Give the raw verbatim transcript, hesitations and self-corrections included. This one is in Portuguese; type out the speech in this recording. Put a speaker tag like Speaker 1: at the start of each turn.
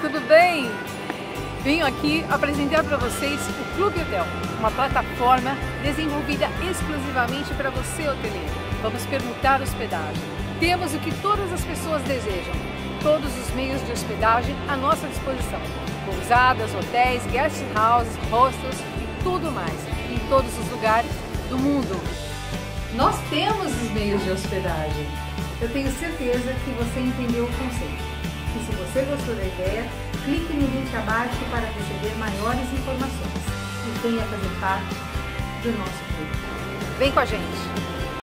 Speaker 1: tudo bem? Venho aqui apresentar para vocês o Clube Hotel, uma plataforma desenvolvida exclusivamente para você, hoteleiro. Vamos permutar hospedagem. Temos o que todas as pessoas desejam, todos os meios de hospedagem à nossa disposição. Pousadas, hotéis, guest houses, hostels e tudo mais, em todos os lugares do mundo. Nós temos os meios de hospedagem. Eu tenho certeza que você entendeu o conceito. E se você gostou da ideia, clique no link abaixo para receber maiores informações e venha fazer parte do nosso clube. Vem com a gente!